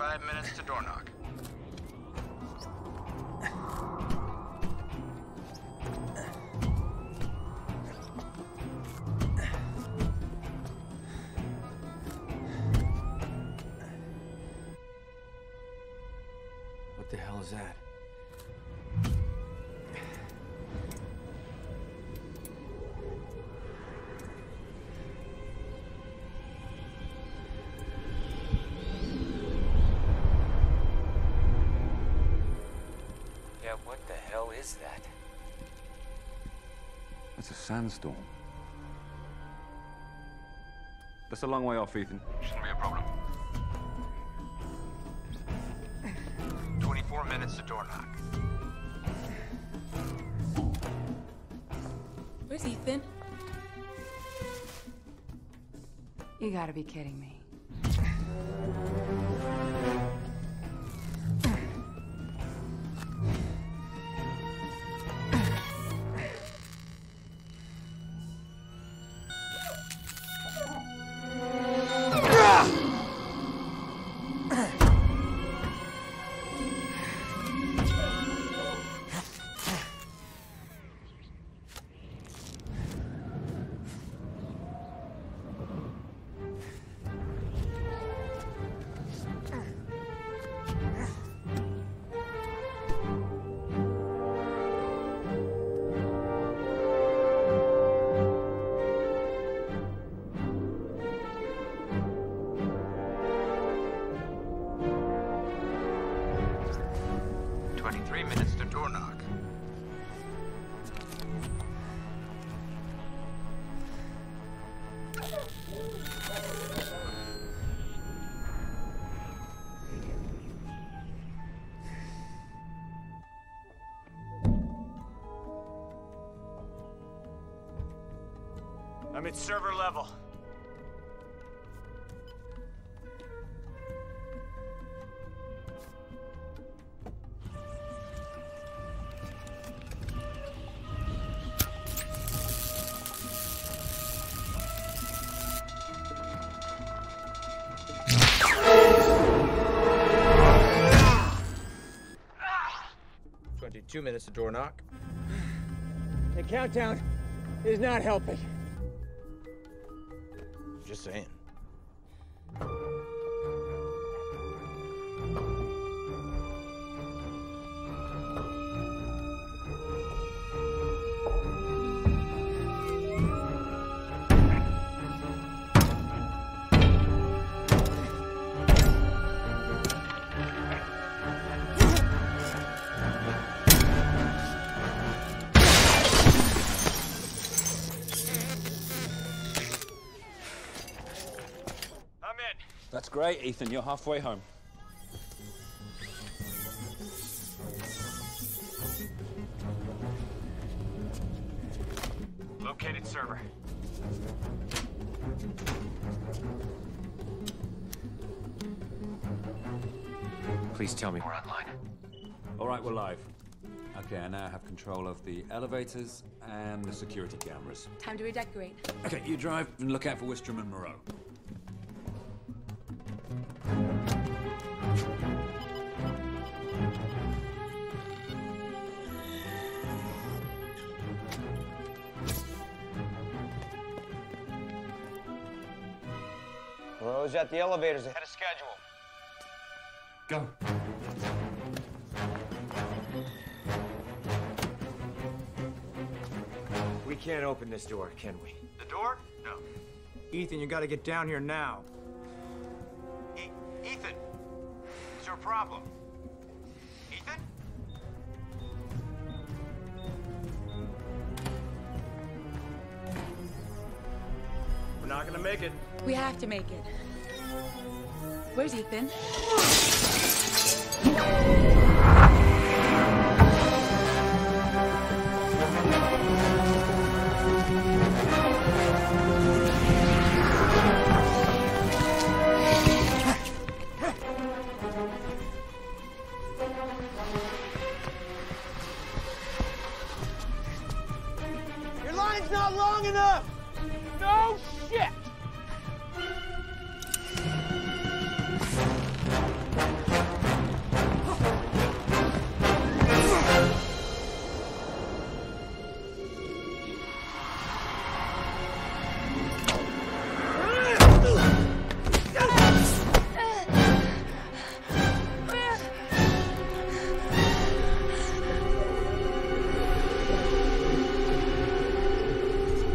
5 minutes to door knock. What the hell is that? Yeah, what the hell is that? That's a sandstorm. That's a long way off, Ethan. Shouldn't be a problem. 24 minutes to door knock. Where's Ethan? You gotta be kidding me. I'm at server level. Two minutes to door knock. The countdown is not helping. Just saying. That's great, Ethan. You're halfway home. Located server. Please tell me we're online. All right, we're live. Okay, I now have control of the elevators and the security cameras. Time to redecorate. Okay, you drive and look out for Wistrom and Moreau. Moreau's at the elevators ahead of schedule. Go. We can't open this door, can we? The door? No. Ethan, you gotta get down here now. Ethan! Is there a problem? Ethan? We're not gonna make it. We have to make it. Where's Ethan? Your line's not long enough! No shit!